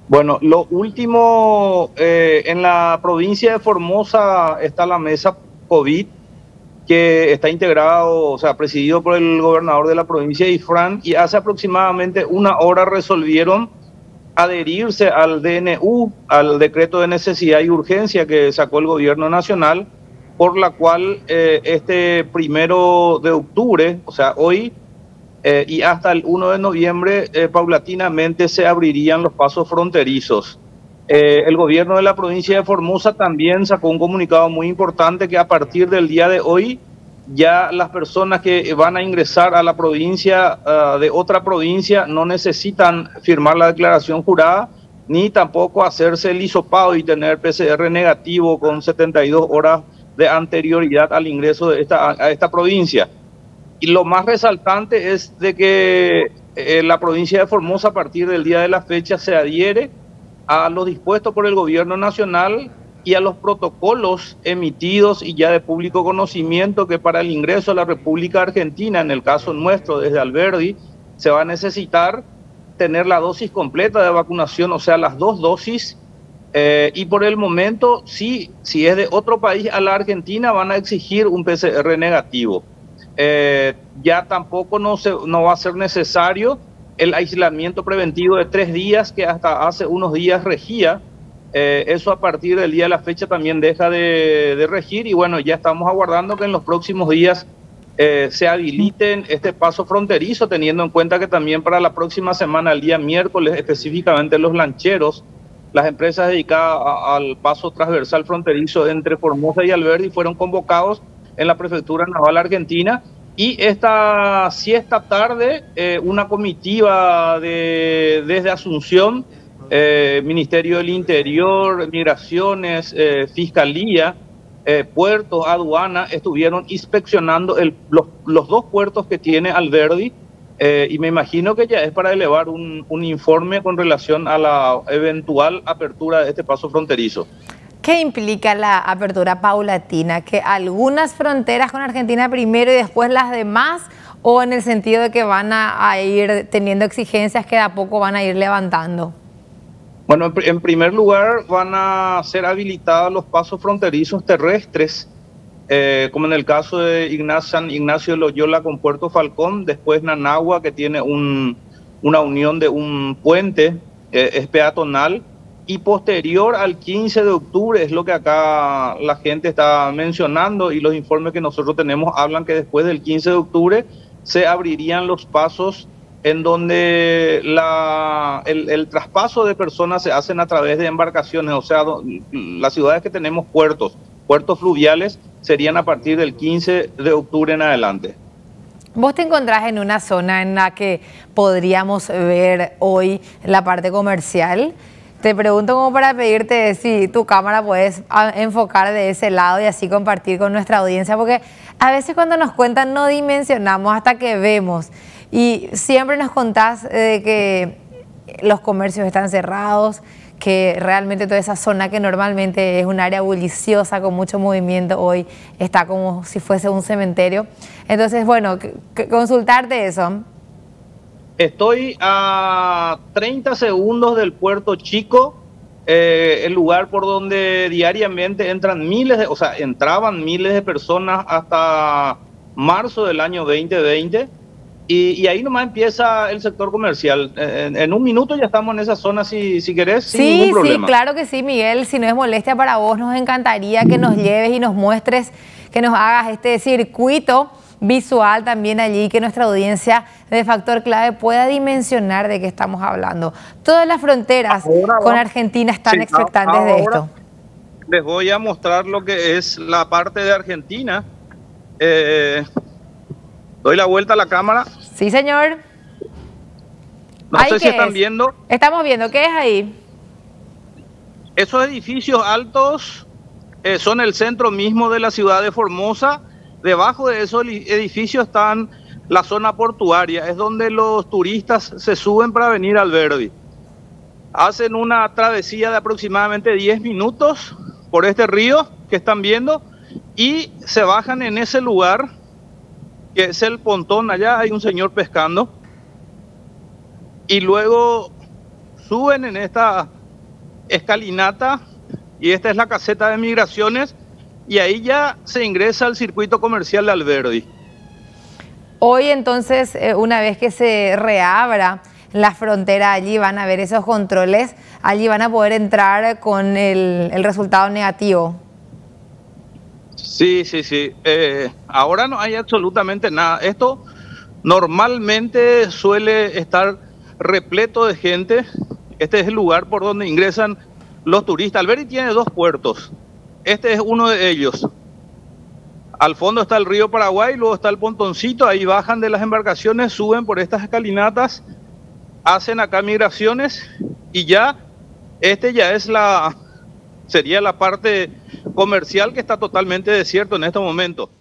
Bueno, lo último, en la provincia de Formosa está la mesa COVID, que está integrado, o sea, presidido por el gobernador de la provincia de Ifrán, y hace aproximadamente una hora resolvieron adherirse al DNU, al decreto de necesidad y urgencia que sacó el gobierno nacional, por la cual este 1 de octubre, o sea, hoy, y hasta el 1 de noviembre, paulatinamente se abrirían los pasos fronterizos. El gobierno de la provincia de Formosa también sacó un comunicado muy importante que a partir del día de hoy ya las personas que van a ingresar a la provincia de otra provincia no necesitan firmar la declaración jurada ni tampoco hacerse el hisopado y tener PCR negativo con 72 horas de anterioridad al ingreso de a esta provincia. Y lo más resaltante es de que la provincia de Formosa a partir del día de la fecha se adhiere a lo dispuesto por el gobierno nacional y a los protocolos emitidos y ya de público conocimiento, que para el ingreso a la República Argentina, en el caso nuestro desde Alberdi, se va a necesitar tener la dosis completa de vacunación, o sea, las 2 dosis, y por el momento, si es de otro país a la Argentina, van a exigir un PCR negativo. Ya tampoco no va a ser necesario el aislamiento preventivo de 3 días que hasta hace unos días regía. Eso a partir del día de la fecha también deja de regir, y bueno, ya estamos aguardando que en los próximos días se habiliten este paso fronterizo, teniendo en cuenta que también para la próxima semana, el día miércoles, específicamente los lancheros, las empresas dedicadas al paso transversal fronterizo entre Formosa y Alberdi, fueron convocados en la Prefectura Naval Argentina, y esta tarde una comitiva desde Asunción, Ministerio del Interior, Migraciones, Fiscalía, puertos, aduana, estuvieron inspeccionando los 2 puertos que tiene Alberdi, y me imagino que ya es para elevar un informe con relación a la eventual apertura de este paso fronterizo. ¿Qué implica la apertura paulatina? ¿Que algunas fronteras con Argentina primero y después las demás? ¿O en el sentido de que van a ir teniendo exigencias que de a poco van a ir levantando? Bueno, en primer lugar van a ser habilitados los pasos fronterizos terrestres, como en el caso de San Ignacio de Loyola con Puerto Falcón, después Nanagua, que tiene una unión de un puente, es peatonal, y posterior al 15 de octubre, es lo que acá la gente está mencionando, y los informes que nosotros tenemos hablan que después del 15 de octubre se abrirían los pasos en donde el traspaso de personas se hacen a través de embarcaciones, o sea, las ciudades que tenemos puertos fluviales, serían a partir del 15 de octubre en adelante. Vos te encontrás en una zona en la que podríamos ver hoy la parte comercial. Te pregunto como para pedirte si tu cámara puedes enfocar de ese lado y así compartir con nuestra audiencia, porque a veces cuando nos cuentan no dimensionamos hasta que vemos, y siempre nos contás de que los comercios están cerrados, que realmente toda esa zona que normalmente es un área bulliciosa con mucho movimiento, hoy está como si fuese un cementerio. Entonces, bueno, consultarte eso. Estoy a 30 segundos del Puerto Chico, el lugar por donde diariamente entran entraban miles de personas hasta marzo del año 2020, y ahí nomás empieza el sector comercial. En un minuto ya estamos en esa zona, si querés, sin ningún problema. Sí, claro que sí, Miguel. Si no es molestia para vos, nos encantaría que nos lleves y nos muestres, que nos hagas este circuito visual también allí, que nuestra audiencia de Factor Clave pueda dimensionar de qué estamos hablando. Todas las fronteras con Argentina están expectantes de esto. Les voy a mostrar lo que es la parte de Argentina. Doy la vuelta a la cámara. Sí, señor. No sé si están viendo. Estamos viendo. ¿Qué es ahí? Esos edificios altos son el centro mismo de la ciudad de Formosa. Debajo de esos edificios están la zona portuaria, es donde los turistas se suben para venir al Alberdi. Hacen una travesía de aproximadamente 10 minutos por este río que están viendo y se bajan en ese lugar, que es el pontón. Allá hay un señor pescando, y luego suben en esta escalinata y esta es la caseta de migraciones y ahí ya se ingresa al circuito comercial de Alberdi. Hoy entonces, una vez que se reabra la frontera, allí van a haber esos controles, allí van a poder entrar con el resultado negativo. Sí. Ahora no hay absolutamente nada. Esto normalmente suele estar repleto de gente. Este es el lugar por donde ingresan los turistas. Alberdi tiene 2 puertos. Este es uno de ellos. Al fondo está el río Paraguay, luego está el pontoncito, ahí bajan de las embarcaciones, suben por estas escalinatas, hacen acá migraciones y ya, sería la parte comercial que está totalmente desierto en este momento.